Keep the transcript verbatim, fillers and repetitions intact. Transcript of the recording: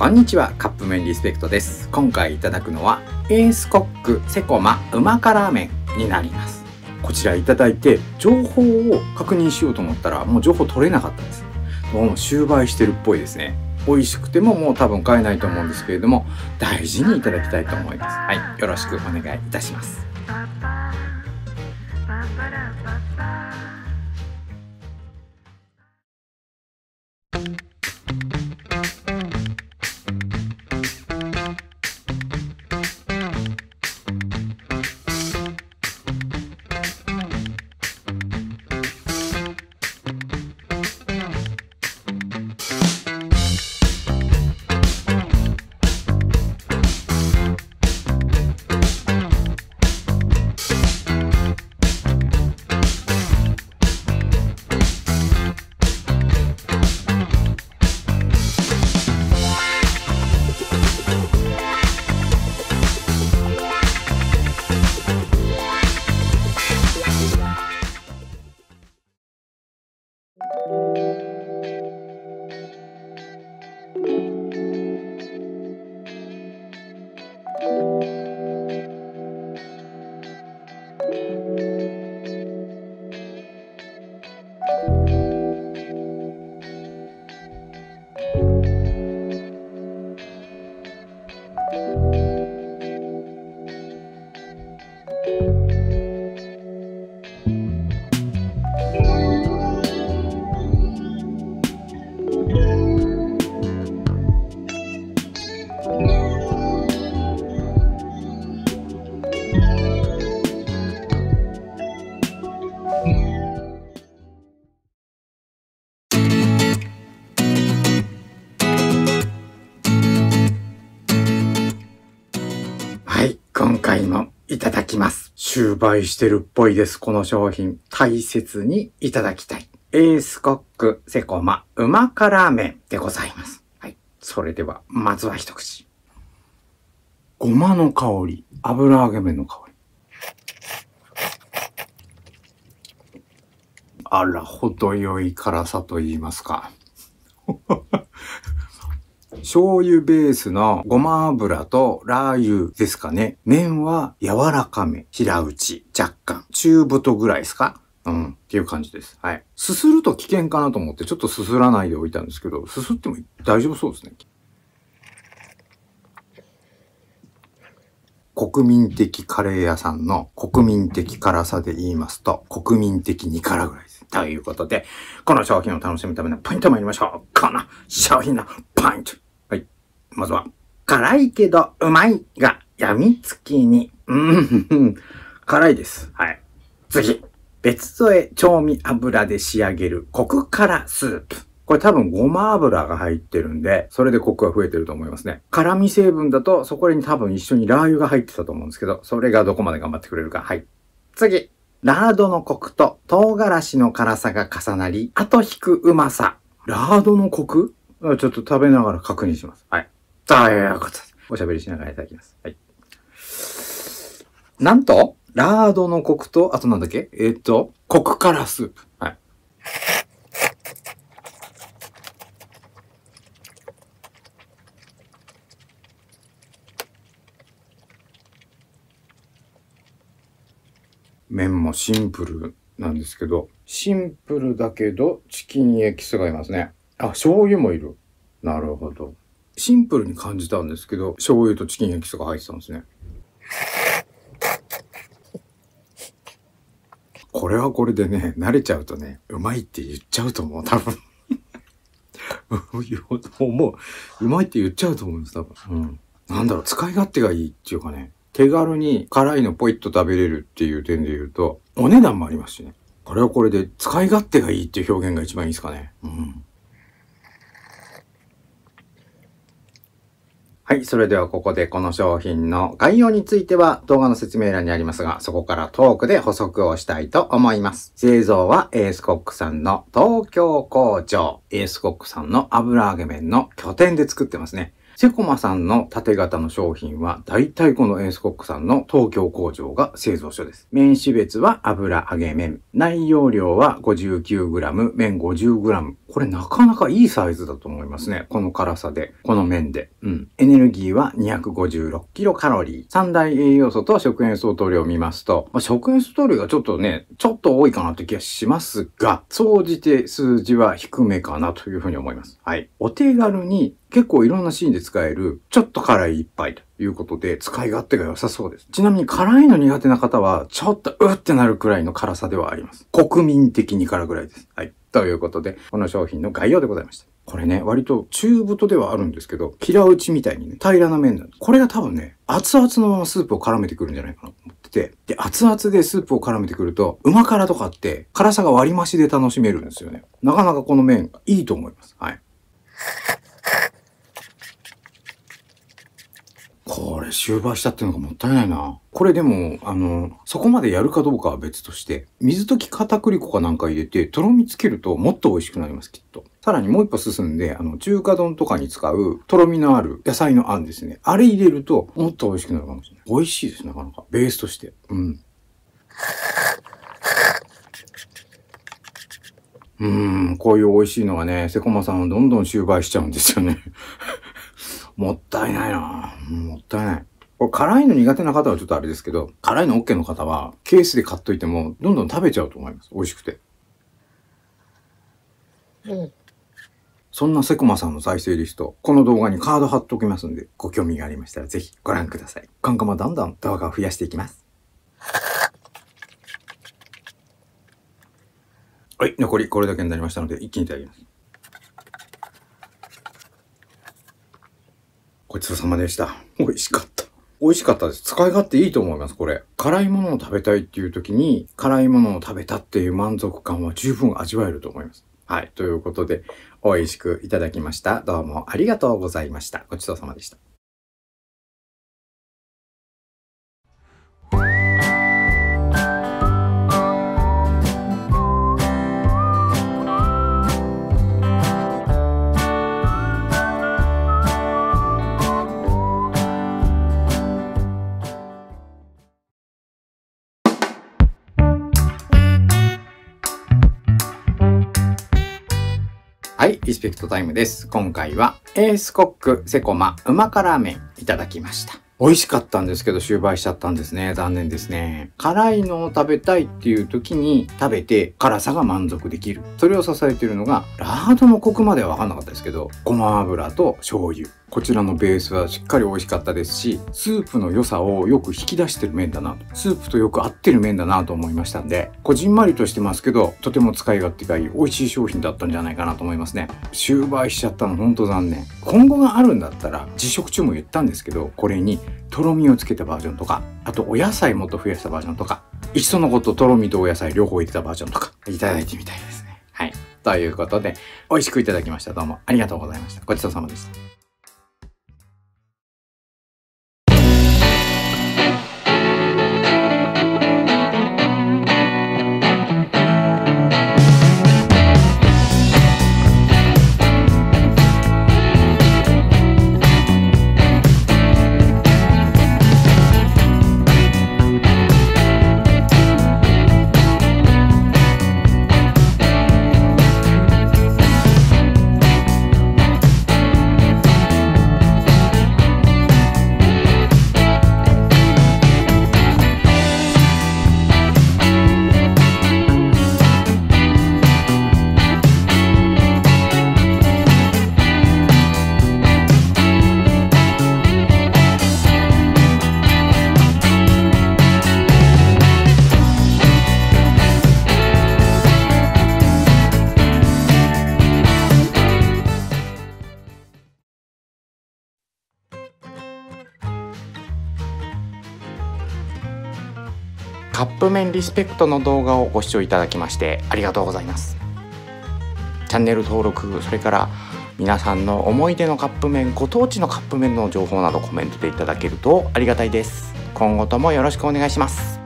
こんにちは、カップ麺リスペクトです。今回いただくのはエースコックセコマうま辛麺になります。こちらいただいて情報を確認しようと思ったらもう情報取れなかったです。もう終売してるっぽいですね。美味しくてももう多分買えないと思うんですけれども、大事にいただきたいと思います。はい、よろしくお願いいたします。今回もいただきます。終売してるっぽいです。この商品。大切にいただきたい。エースコックセコマうま辛麺でございます。はい。それでは、まずは一口。ごまの香り。油揚げ麺の香り。あら、程よい辛さと言いますか。醤油ベースのごま油とラー油ですかね。麺は柔らかめ、平打ち、若干、中太ぐらいですか？うん、っていう感じです。はい。すすると危険かなと思ってちょっとすすらないでおいたんですけど、すすっても大丈夫そうですね。国民的カレー屋さんの国民的辛さで言いますと、国民的に辛ぐらいです。ということで、この商品を楽しむためのポイント参りましょう。この商品のポイント。まずは、辛いけどうまいが病みつきに。うん、辛いです。はい。次。別添え調味油で仕上げるコク辛スープ。これ多分ごま油が入ってるんで、それでコクが増えてると思いますね。辛味成分だと、そこに多分一緒にラー油が入ってたと思うんですけど、それがどこまで頑張ってくれるか。はい。次。ラードのコクと唐辛子の辛さが重なり、後引くうまさ。ラードのコク？ちょっと食べながら確認します。はい。ということで、おしゃべりしながらいただきます。はい。なんと、ラードのコクと、あとなんだっけえっと、コク辛スープ。はい。麺もシンプルなんですけど、シンプルだけど、チキンエキスがいますね。あ、醤油もいる。なるほど。シンプルに感じたんですけど、醤油とチキンエキスが入ってたんですね。これはこれでね、慣れちゃうとね、うまいって言っちゃうと思う、多分。思う。うまいって言っちゃうと思うんです、多分。うん。なんだろう、使い勝手がいいっていうかね、手軽に辛いのポイッと食べれるっていう点で言うと、お値段もありますしね。これはこれで使い勝手がいいっていう表現が一番いいですかね。うん。はい。それではここでこの商品の概要については動画の説明欄にありますが、そこからトークで補足をしたいと思います。製造はエースコックさんの東京工場。エースコックさんの油揚げ麺の拠点で作ってますね。 セコマさんの縦型の商品は、大体このエースコックさんの東京工場が製造所です。麺種別は油揚げ麺。内容量は ごじゅうきゅうグラム、麺 ごじゅうグラム。これなかなかいいサイズだと思いますね。この辛さで、この麺で。うん。エネルギーはにひゃくごじゅうろくキロカロリー。三大栄養素と食塩相当量を見ますと、まあ、食塩相当量がちょっとね、ちょっと多いかなって気がしますが、総じて数字は低めかなというふうに思います。はい。お手軽に結構いろんなシーンで使える、ちょっと辛い一杯ということで、使い勝手が良さそうです。ちなみに辛いの苦手な方は、ちょっとうってなるくらいの辛さではあります。国民的に辛ぐらいです。はい。ということで、この商品の概要でございました。これね、割と中太ではあるんですけど、平打ちみたいにね、平らな麺なんです。これが多分ね、熱々のままスープを絡めてくるんじゃないかなと思ってて、で、熱々でスープを絡めてくると、旨辛とかって辛さが割り増しで楽しめるんですよね。なかなかこの麺、いいと思います。はい。これ終売したっていうのがもったいないな。これでも、あの、そこまでやるかどうかは別として、水溶き片栗粉かなんか入れて、とろみつけるともっと美味しくなります、きっと。さらにもう一歩進んで、あの、中華丼とかに使うとろみのある野菜のあんですね。あれ入れるともっと美味しくなるかもしれない。美味しいです、なかなか。ベースとして。うん。うーん、こういう美味しいのがね、セコマさんはどんどん終売しちゃうんですよね。もったいないなぁ。もったいない。これ辛いの苦手な方はちょっとあれですけど、辛いの OK の方はケースで買っといてもどんどん食べちゃうと思います。美味しくて。うん。そんなセコマさんの再生リスト、この動画にカード貼っときますんで、ご興味がありましたらぜひご覧ください。今後もどんどん動画を増やしていきます。はい、残りこれだけになりましたので一気にいただきます。ごちそうさまでした。美味しかった。美味しかったです。使い勝手いいと思います、これ。辛いものを食べたいっていう時に、辛いものを食べたっていう満足感は十分味わえると思います。はい。ということで、美味しくいただきました。どうもありがとうございました。ごちそうさまでした。はい、リスペクトタイムです。今回はエースコックセコマうま辛麺いただきました。美味しかったんですけど終売しちゃったんですね。残念ですね。辛いのを食べたいっていう時に食べて辛さが満足できる。それを支えているのがラードのコクまでは分かんなかったですけど、ごま油と醤油。こちらのベースはしっかり美味しかったですし、スープの良さをよく引き出してる麺だなと。スープとよく合ってる麺だなと思いましたんで、こじんまりとしてますけど、とても使い勝手がいい美味しい商品だったんじゃないかなと思いますね。終売しちゃったのほんと残念。今後があるんだったら、自食中も言ったんですけど、これにとろみをつけたバージョンとか、あとお野菜もっと増やしたバージョンとか、いっそのこととろみとお野菜両方入れたバージョンとか、いただいてみたいですね。はい。ということで、美味しくいただきました。どうもありがとうございました。ごちそうさまでした。カップ麺リスペクトの動画をご視聴いただきましてありがとうございます。チャンネル登録、それから皆さんの思い出のカップ麺、ご当地のカップ麺の情報などコメントでいただけるとありがたいです。今後ともよろしくお願いします。